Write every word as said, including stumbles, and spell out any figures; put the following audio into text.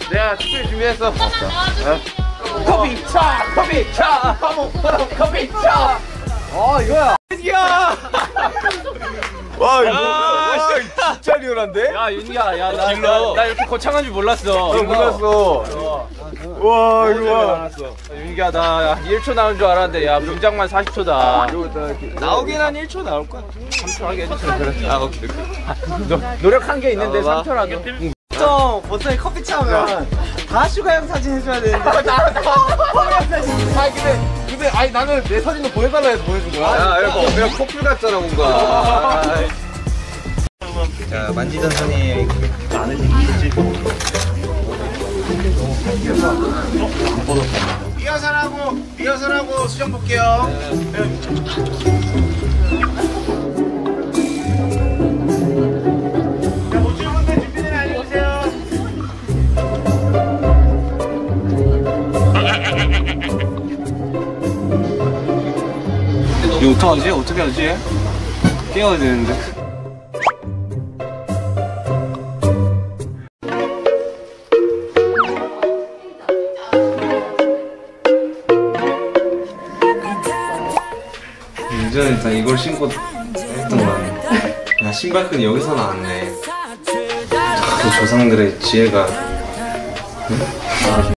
내가 특별히 준비했어. 어? 커피 차! 커피 차! 커피 차! 어 이거야. 야! 와 이거 와 진짜 리얼한데? 야 윤기야, 야 나 나 나 이렇게 거창한 줄 몰랐어. 나 몰랐어. 와 이거 봐. 윤기야 나 일 초 나올 줄 알았는데 야 문장만 사십 초다. 나오긴 한 일 초 나올 거야. 삼 초 하게 해주세요. 그래. 아 오케이 오케이. 노, 노력한 게 있는데 삼 초라도. 보통 보통에 커피 차면 다 슈가형 사진 해줘야 되는데. 아 근데 근데 아니 나는 내 사진도 보여달라 해서 보여준 거야. 야 이거 그냥 커플 같잖아 뭔가. 자 만지던 손이 안에 리허설하고 리허설하고 수정 볼게요. 이거 어떡하지? 어떻게 하지? 깨워야 되는데. 예전에 다 이걸 신고 했던 거야. 야 신발끈이 여기서 나왔네. 그 조상들의 지혜가. 응?